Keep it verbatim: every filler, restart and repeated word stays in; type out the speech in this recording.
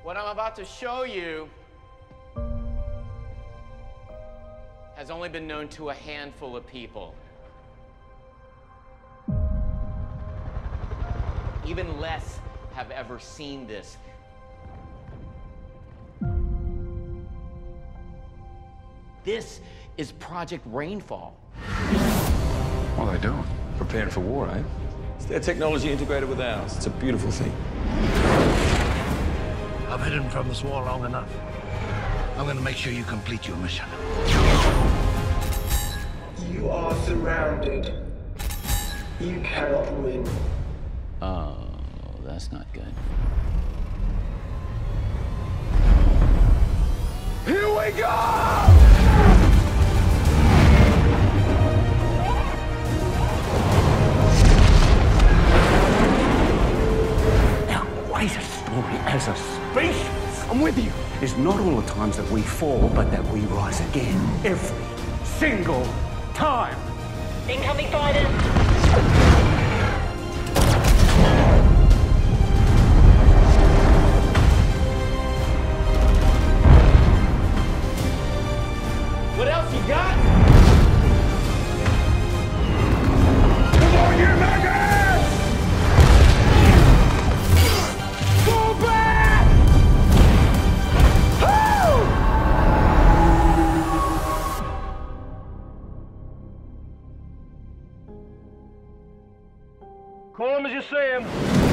What I'm about to show you has only been known to a handful of people. Even less have ever seen this. This is Project Rainfall. What are they doing? Preparing for war, eh? It's their technology integrated with ours. It's a beautiful thing. I've hidden from this war long enough. I'm gonna make sure you complete your mission. You are surrounded. You cannot win. Oh, that's not good. Here we go! Now, write a story as a species. I'm with you. It's not all the times that we fall, but that we rise again. Every single time. Incoming fighters. What else you got? Come on, you maggots! Fall back! Call him as you see him.